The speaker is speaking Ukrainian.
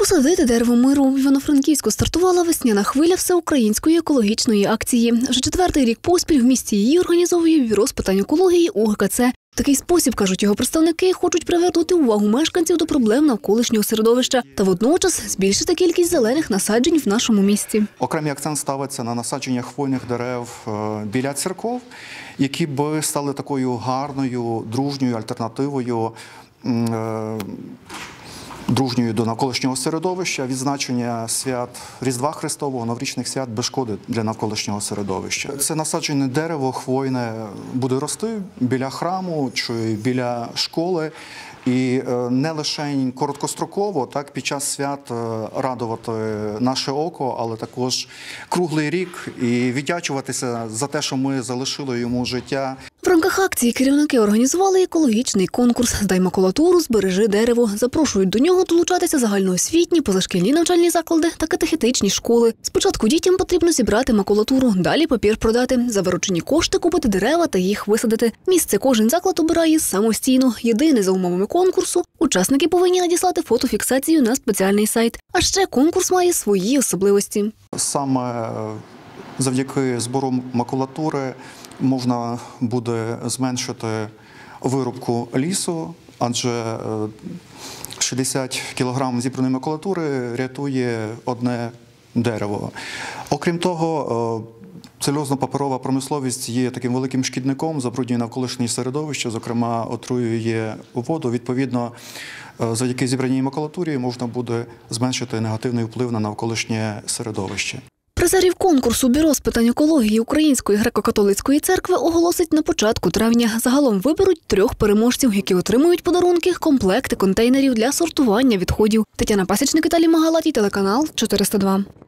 Посадити дерево миру. В Івано-Франківську стартувала весняна хвиля всеукраїнської екологічної акції. Вже 4-й рік поспіль в місті її організовує Бюро з питань екології УГКЦ. В такий спосіб, кажуть його представники, хочуть привернути увагу мешканців до проблем навколишнього середовища та водночас збільшити кількість зелених насаджень в нашому місті. Окремий акцент ставиться на насадження хвойних дерев біля церков, які б стали такою гарною, дружньою альтернативою до навколишнього середовища, відзначення свят Різдва Христового, новорічних свят без шкоди для навколишнього середовища. Це насаджене дерево хвойне буде рости біля храму чи біля школи. І не лише короткостроково, так, під час свят радувати наше око, але також круглий рік і віддячуватися за те, що ми залишили йому життя. В рамках акції керівники організували екологічний конкурс «Здай макулатуру, збережи дерево». Запрошують до нього долучатися загальноосвітні, позашкільні навчальні заклади та катехетичні школи. Спочатку дітям потрібно зібрати макулатуру, далі папір продати, за виручені кошти купити дерева та їх висадити. Місце кожен заклад обирає самостійно. Єдине за умовами конкурсу – учасники повинні надіслати фотофіксацію на спеціальний сайт. А ще конкурс має свої особливості. Саме завдяки збору макулатури можна буде зменшити вирубку лісу, адже 60 кг зібраної макулатури рятує одне дерево. Окрім того, целюлозно-паперова промисловість є таким великим шкідником, забруднює навколишнє середовище, зокрема отруює воду. Відповідно, завдяки зібраній макулатурі можна буде зменшити негативний вплив на навколишнє середовище. Призерів конкурсу Бюро з питань екології Української греко-католицької церкви оголосить на початку травня. Загалом виберуть 3 переможців, які отримують подарунки, комплекти контейнерів для сортування відходів. Тетяна Пасічник, Віталій Магалатій, телеканал 402.